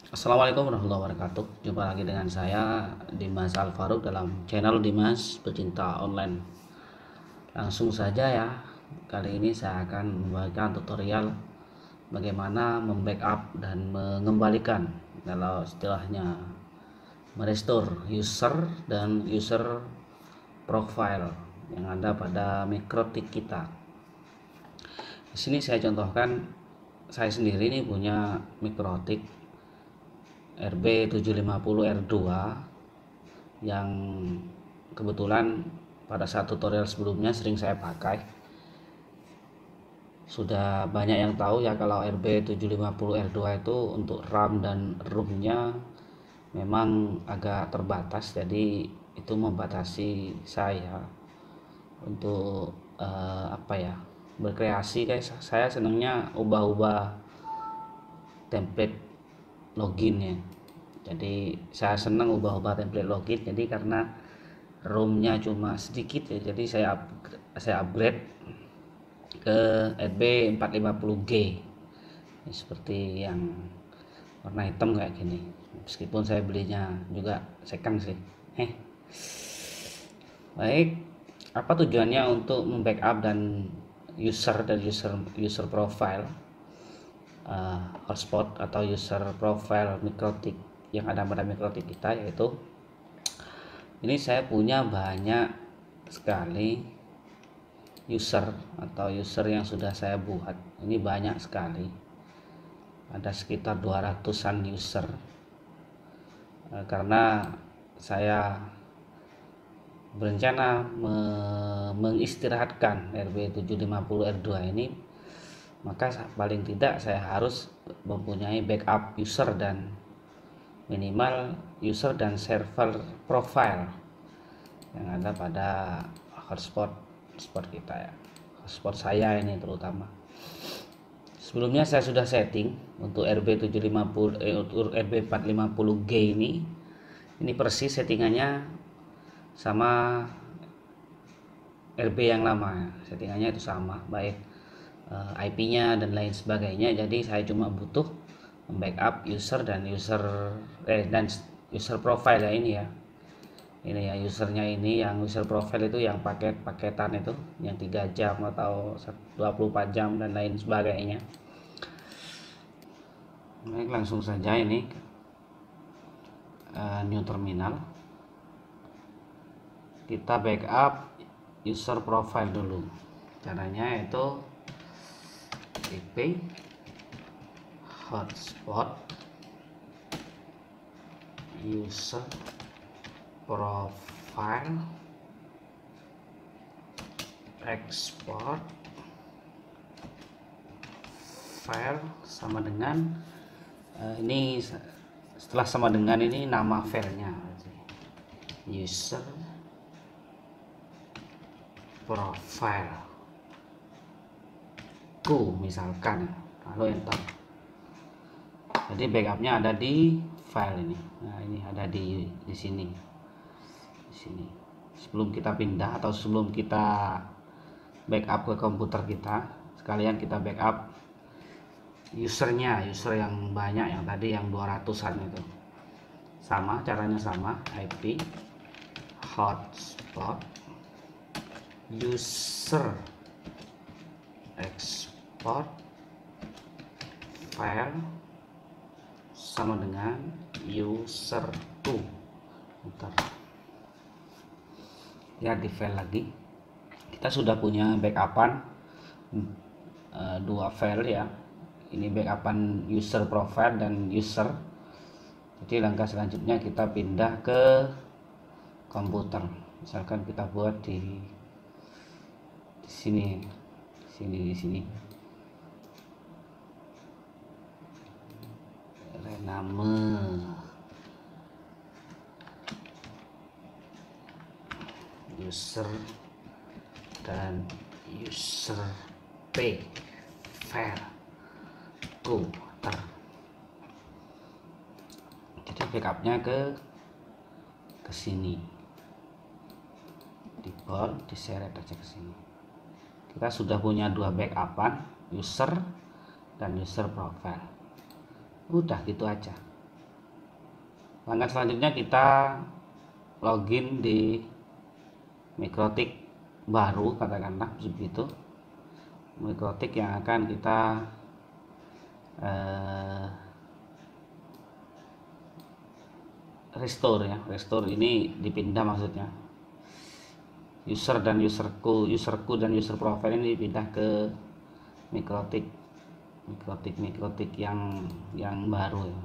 Assalamualaikum warahmatullahi wabarakatuh. Jumpa lagi dengan saya Dimas Alfaruk dalam channel Dimas Pecinta Online. Langsung saja ya. Kali ini saya akan membagikan tutorial bagaimana membackup dan mengembalikan, kalau istilahnya merestore user dan user profile yang ada pada mikrotik kita. Di sini saya contohkan, saya sendiri ini punya mikrotik RB750R2 yang kebetulan pada saat tutorial sebelumnya sering saya pakai. Sudah banyak yang tahu ya kalau RB750R2 itu untuk RAM dan ROM-nya memang agak terbatas, jadi itu membatasi saya untuk berkreasi. Guys, saya senangnya ubah-ubah template login ya. Jadi saya senang ubah-ubah template login, jadi karena ROM-nya cuma sedikit ya, jadi saya upgrade ke RB450G seperti yang warna hitam kayak gini, meskipun saya belinya juga second sih. Baik, apa tujuannya untuk membackup dan user profile hotspot atau user profile mikrotik yang ada pada mikrotik kita, yaitu ini saya punya banyak sekali user atau user yang sudah saya buat. Ini banyak sekali, ada sekitar 200-an user, karena saya berencana mengistirahatkan RB750R2 ini, maka paling tidak saya harus mempunyai backup user dan minimal user dan server profile yang ada pada hotspot kita ya, hotspot saya ini terutama. Sebelumnya saya sudah setting untuk RB450G ini persis settingannya sama RB yang lama, settingannya itu sama, baik IP-nya dan lain sebagainya. Jadi saya cuma butuh membackup user dan user profile ya, ini ya usernya, ini yang user profile itu yang paketan itu yang 3 jam atau 24 jam dan lain sebagainya. Baik, langsung saja ini new terminal, kita backup user profile dulu. Caranya itu IP hotspot user profile export file sama dengan ini. Setelah sama dengan ini nama filenya user profile ku misalkan, lalu enter. Jadi backupnya ada di file ini. Nah, ini ada di sini. Sebelum kita pindah atau sebelum kita backup ke komputer kita, sekalian kita backup usernya, user yang banyak yang tadi yang 200-an itu. Sama caranya, sama IP hotspot user export file sama dengan user 2. Bentar ya, di file lagi kita sudah punya backupan dua file ya. Ini backupan user profile dan user. Jadi langkah selanjutnya kita pindah ke komputer. Misalkan kita buat di sini. Rename user dan user p file komputer. Jadi backupnya ke sini, di bold, diseret aja ke sini. Kita sudah punya dua backupan, user dan user profile. Udah gitu aja. Langkah selanjutnya kita login di Mikrotik baru, katakanlah begitu, Mikrotik yang akan kita restore ya. Restore ini dipindah, maksudnya user dan userku dan user profile ini dipindah ke Mikrotik yang baru ya.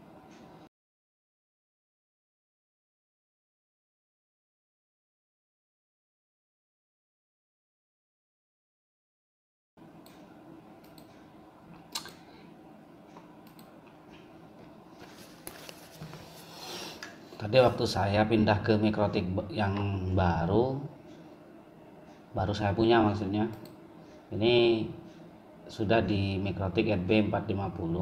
Tadi waktu saya pindah ke Mikrotik yang baru saya punya, maksudnya ini sudah di Mikrotik RB 450.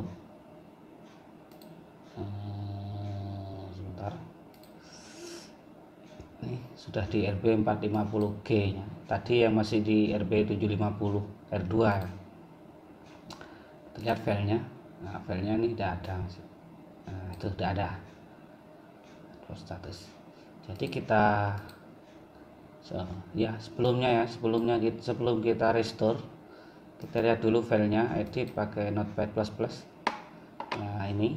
Sebentar, ini sudah di RB 450G nya. Tadi yang masih di RB 750 R2. Lihat filenya. Nah, filenya ini tidak ada. Nah, itu tidak ada status. Jadi kita sebelum kita restore, kita lihat dulu filenya, edit pakai Notepad++. Nah, ini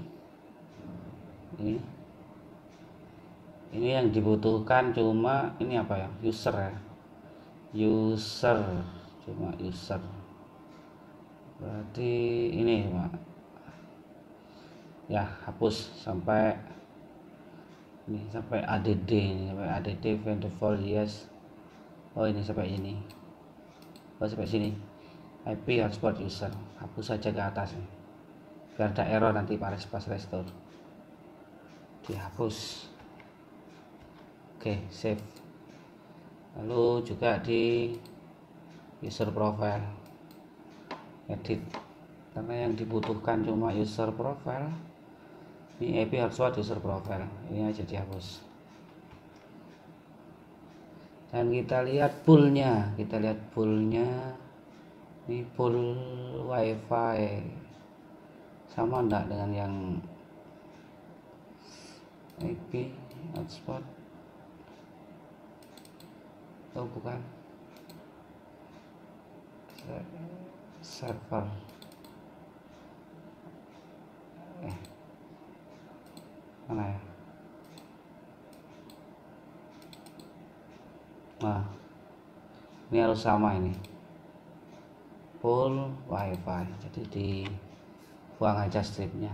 yang dibutuhkan cuma ini apa ya, user cuma user, berarti ini Pak ya, hapus sampai ini, sampai add by default yes. Oh, ini sampai ini, sampai sini, IP hotspot user, hapus saja ke atas nih, biar ada error nanti pas restore, dihapus. Oke, save. Lalu juga di user profile, edit, karena yang dibutuhkan cuma user profile. Ini IP hotspot user profile, ini aja dihapus. Dan kita lihat poolnya, ini pool wifi sama enggak dengan yang IP hotspot. Oh, bukan, server. Mana ya? Nah, ini harus sama, ini pool wifi, jadi dibuang aja stripnya,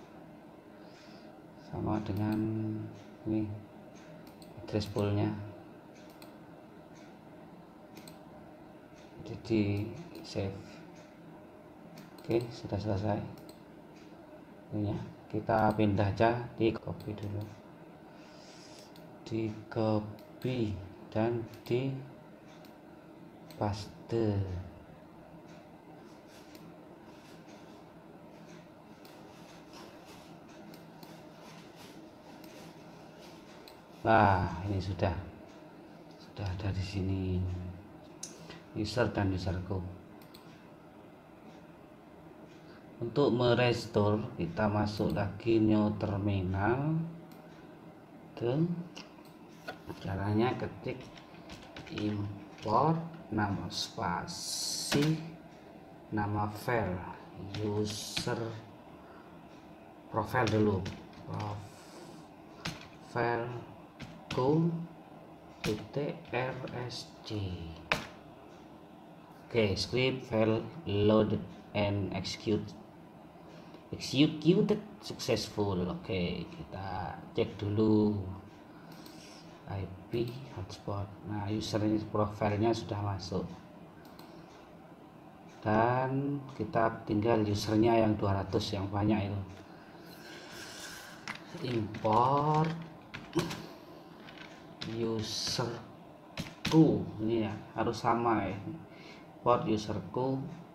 sama dengan ini address poolnya, jadi save. Oke, sudah selesai ini ya. Kita pindah aja, di copy dulu, di copy dan di paste. Nah, ini sudah ada di sini user dan userku. Untuk merestore, kita masuk lagi new terminal. Caranya ketik import nama spasi nama file user profile dulu, profile .rsj. Oke, script file loaded and executed successful. Oke, kita cek dulu IP hotspot. Nah, user profilnya sudah masuk, dan kita tinggal usernya yang 200 yang banyak itu. Import userku, ini ya harus sama ya, import userku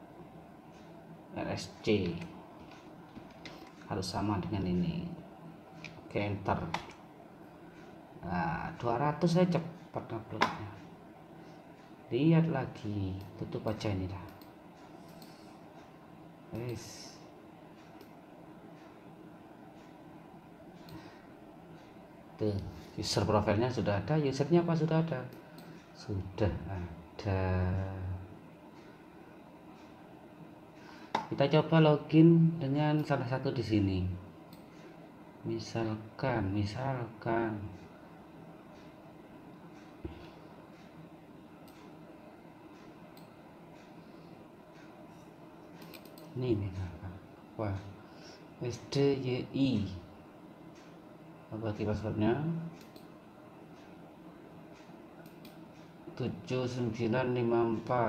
rsj harus sama dengan ini. Oke, enter. Nah, 200 saya cepat uploadnya. Lihat lagi, tutup aja ini dah. Guys, Tuh, user profilnya sudah ada, usernya apa sudah ada? Sudah ada. Kita coba login dengan salah satu di sini. Misalkan ini misalkan wah SDYI bagi passwordnya 7954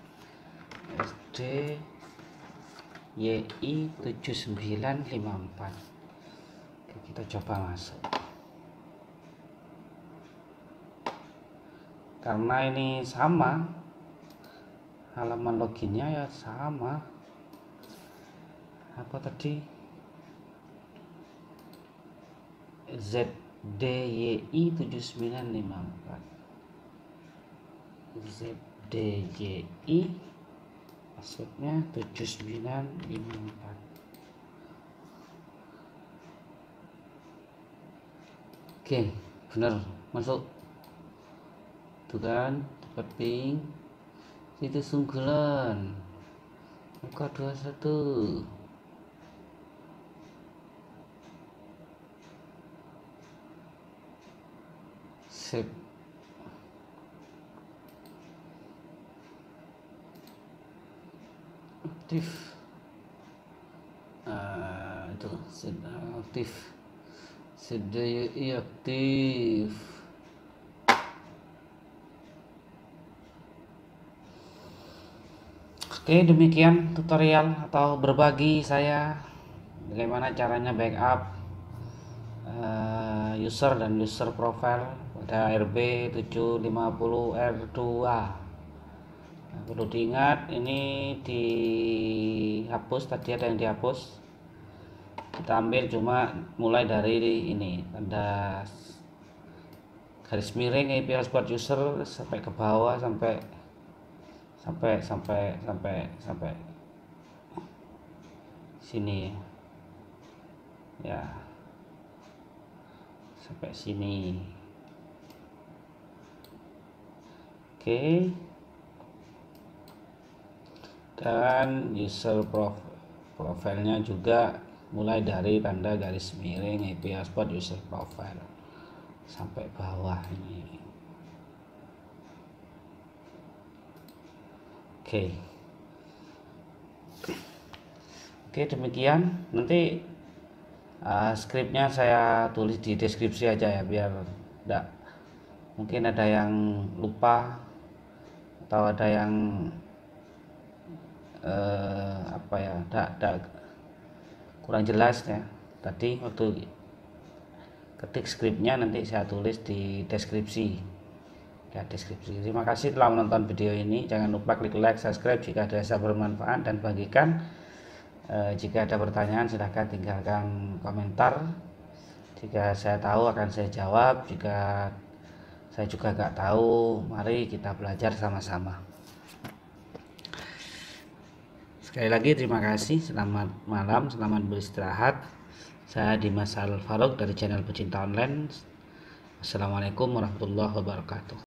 SDYI 7954. Oke, kita coba masuk. Karena ini sama, halaman loginnya ya sama. Apa tadi? ZDYI 7954. ZDYI passwordnya 7954. Oke, benar masuk tuh kan, dapat ping situs unggulan muka 21. Sip. Aktif. Itu aktif. SDYI aktif. Oke, demikian tutorial atau berbagi saya bagaimana caranya backup user dan user profile pada RB750R2. Nah, perlu diingat ini dihapus, tadi ada yang dihapus. Kita ambil cuma mulai dari ini tanda garis miring IP password user sampai ke bawah sampai sini ya, sampai sini. Oke, dan user profilnya juga mulai dari tanda garis miring IP password user profile sampai bawah ini. Oke, demikian. Nanti skripnya saya tulis di deskripsi aja ya, biar enggak, mungkin ada yang lupa atau ada yang kurang jelas ya. Tadi waktu ketik skripnya nanti saya tulis di deskripsi. Ya, deskripsi. Terima kasih telah menonton video ini. Jangan lupa klik like, subscribe jika dirasa bermanfaat, dan bagikan. Jika ada pertanyaan silahkan tinggalkan komentar. Jika saya tahu akan saya jawab. Jika saya juga nggak tahu, mari kita belajar sama-sama. Sekali lagi terima kasih. Selamat malam, selamat beristirahat. Saya Dimas Al Farouk dari channel Pecinta Online. Assalamualaikum warahmatullahi wabarakatuh.